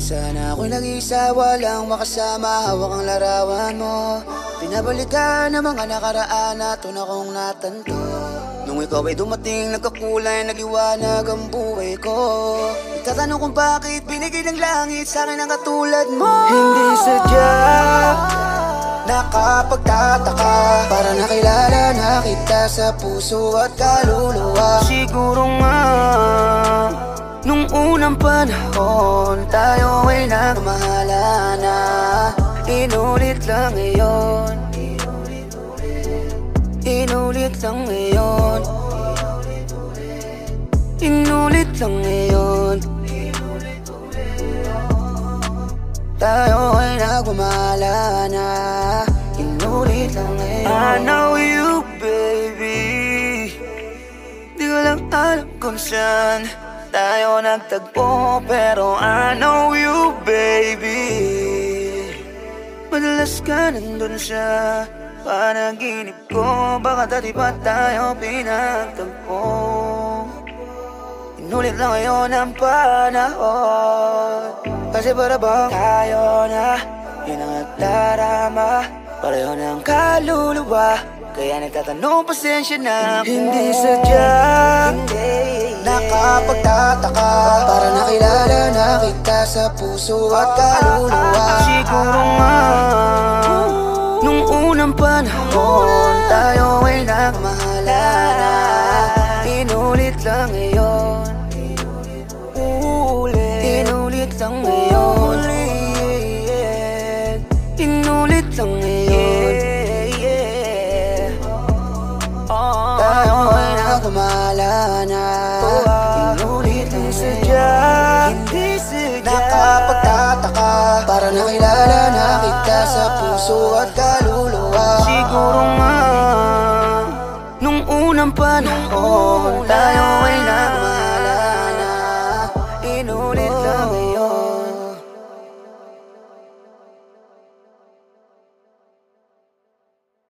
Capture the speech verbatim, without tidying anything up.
Minsan ako'y nag-isa, walang makasama, hawak ang larawan mo. Pinabalikan ang mga nakaraan na tuna kong natanto. Nung ikaw ay dumating, nagkakulay, nagliwanag ang buhay ko. Itatanong kung bakit binigay ng langit sa akin ang katulad mo. Hindi sadya, nakapagtataka, para nakilala na kita sa puso at kaluluwa. Siguro nga nung unang panahon tayo ay nagmahala na. Inulit lang ngayon, inulit lang ngayon, inulit lang ngayon. Tayo ay nagmamahala na. Inulit lang ngayon. I know you, baby. Di ko lang alam kung saan tayo nagtagpo, pero I know you, baby. Madalas ka nandun sa panaginip ko. Baka dati pa tayo pinagtagpo. Inulit lang ngayon ang panahon, kasi para bang tayo na yun ang nagdarama, pareho ng kaluluwa. Kaya nagtatanong, pasensya na po. Hindi sadya, nakapagtataka, para nakilala na kita sa puso at kaluluwa. Siguro nga nung unang panahon tayo ay nagmahala na. Inulit lang ngayon, inulit lang ngayon, inulit lang ngayon. Tayo ay nagmamahala na. Inulit lang sadya, hindi sadya, nakapagtataka, para nakilala na kita sa puso at kaluluwa. Siguro nga nung unang panahon tayo ay nagmamahala